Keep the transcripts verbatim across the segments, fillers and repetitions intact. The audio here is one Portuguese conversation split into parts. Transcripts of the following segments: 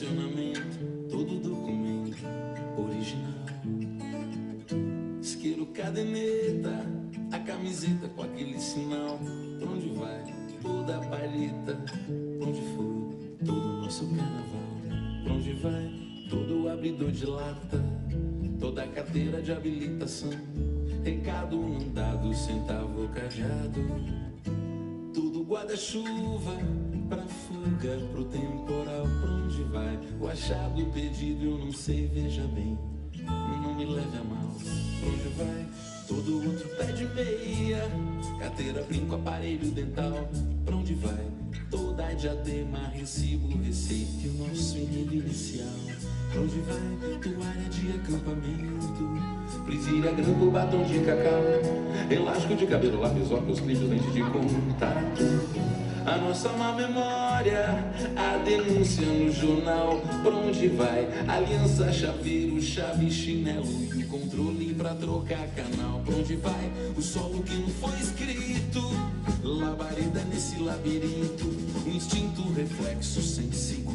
estacionamento, todo documento original. Isqueiro, caderneta, a camiseta com aquele sinal. Pra onde vai toda a palheta? Pra onde foi todo o nosso carnaval? Pra onde vai todo o abridor de lata? Toda a carteira de habilitação? Recado não dado, centavo cadeado. Tudo guarda-chuva pra fuga, pro temporal. Pra onde vai o achado pedido? Eu não sei, veja bem, não me leve a mal. Pra onde vai todo outro pé de meia? Carteira, brinco, aparelho dental. Pra onde vai toda a diadema, recibo, receita e o nosso enredo inicial? Pra onde vai toalha de acampamento? Presilha, grampo, batom de cacau, elástico de cabelo, lápis, óculos, clipes, lente de contato. A nossa má memória, a denúncia no jornal. Pra onde vai aliança, chaveiro, chave, chinelo e o controle pra trocar canal? Pra onde vai o solo que não foi escrito? Labareda nesse labirinto, o instinto, reflexo sem seguro.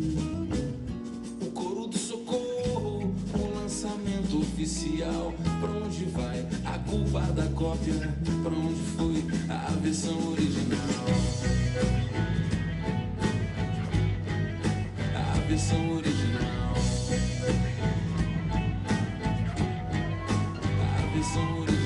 O coro do socorro, o lançamento oficial. Pra onde vai a culpa da cópia? Pra onde foi a versão original? A versão original. A versão original.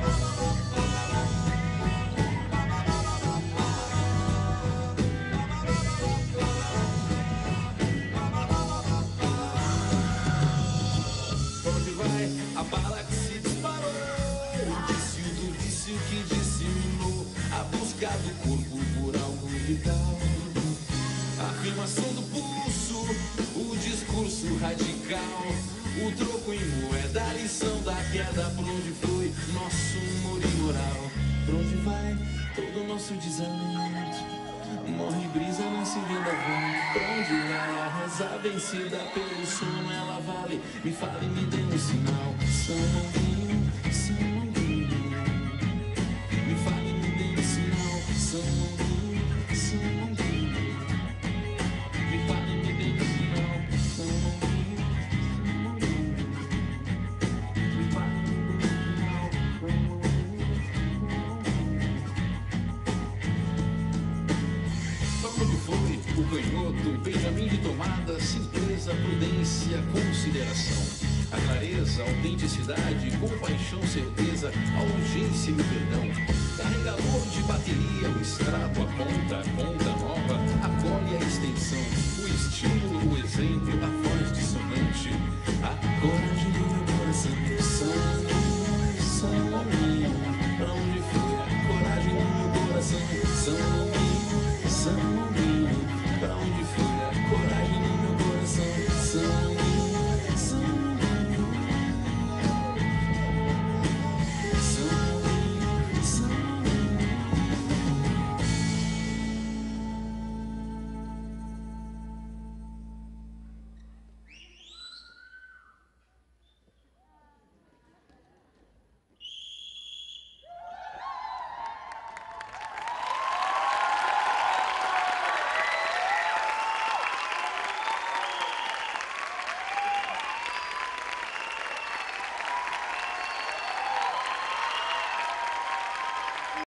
Pra onde vai a bala que se disparou? O vício do vício que disseminou a busca do corpo por algo vital. A afirmação do pulso, o discurso radical, o troco em moeda, a lição da queda. Pra onde foi nosso humor imoral? Pra onde vai todo o nosso desalento? Morre brisa, nasce vendaval. Pra onde vai a reza vencida pelo sono? Ela vale, me fale, me dê um sinal. São Longuinho, São Longuinho, me fale, me dê um sinal. São Longuinho, São Longuinho, me fale, me dê um sinal. São Longuinho, São Longuinho, me fale, me dê um sinal. Pra onde foi o canhoto, Benjamin de tomada, simpleza, prudência, consideração? A clareza, a autenticidade, compaixão, certeza, a urgência e o perdão. Carregador de bateria, o extrato, a ponta, a conta nova, a cola e a extensão, o estímulo, o exemplo, a